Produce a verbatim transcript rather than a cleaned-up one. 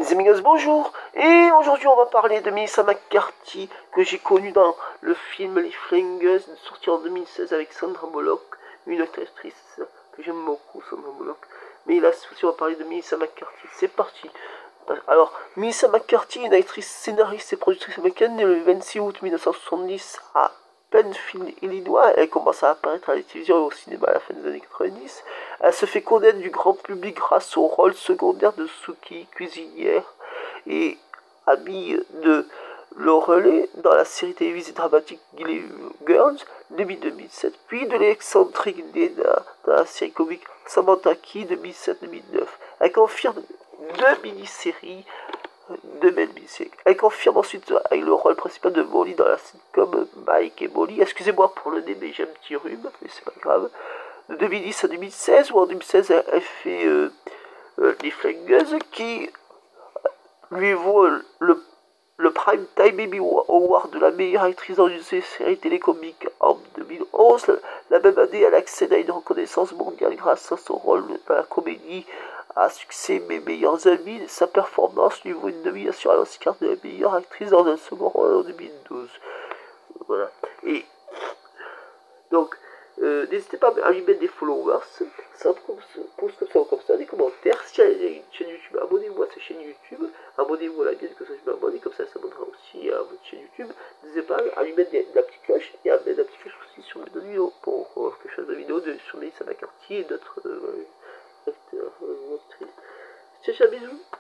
Les amigos, bonjour. Et aujourd'hui on va parler de Melissa McCarthy, que j'ai connue dans le film Les Flingueuses, sorti en deux mille seize avec Sandra Bullock, une actrice que j'aime beaucoup, Sandra Bullock. Mais là aussi on va parler de Melissa McCarthy. C'est parti. Alors, Melissa McCarthy, une actrice, scénariste et productrice américaine, née le vingt-six août mille neuf cent soixante-dix à Penfield, Illinois. Elle commence à apparaître à la télévision et au cinéma à la fin des années quatre-vingt-dix. Elle se fait connaître du grand public grâce au rôle secondaire de Sookie, cuisinière et amie de Lorelai dans la série télévisée dramatique Gilmore Girls deux mille sept, puis de l'excentrique Nena dans la série comique Samantha Key deux mille sept deux mille neuf. Elle confirme deux mini-séries de mini-séries. Elle confirme ensuite avec le rôle principal de Molly dans la sitcom Mike et Molly. Excusez-moi pour le nez, mais j'ai un petit rhume, mais c'est pas grave. De deux mille dix à deux mille seize, ou en deux mille seize, elle fait euh, euh, Les Flingueuses, qui lui vaut le, le Prime Time Emmy Award de la meilleure actrice dans une série télécomique en deux mille onze. La même année, elle accède à une reconnaissance mondiale grâce à son rôle dans la comédie à succès Mes meilleurs amis. Sa performance lui vaut une nomination à l'Oscar de la meilleure actrice dans un second rôle en deux mille douze. Voilà. Et donc, euh, n'hésitez pas à lui mettre des followers, ça pose comme ça ou comme ça, des commentaires. Si elle a une chaîne YouTube, abonnez-vous à sa chaîne YouTube, abonnez-vous à la mienne, comme ça je m'abonne, comme ça ça montrera aussi à votre chaîne YouTube. N'hésitez pas à lui mettre des, de la petite cloche et à mettre la petite cloche aussi sur mes autres vidéos pour euh, que je fasse des vidéos de, sur Melissa McCarthy et d'autres euh, acteurs, euh, actrices. Ciao, ciao, bisous.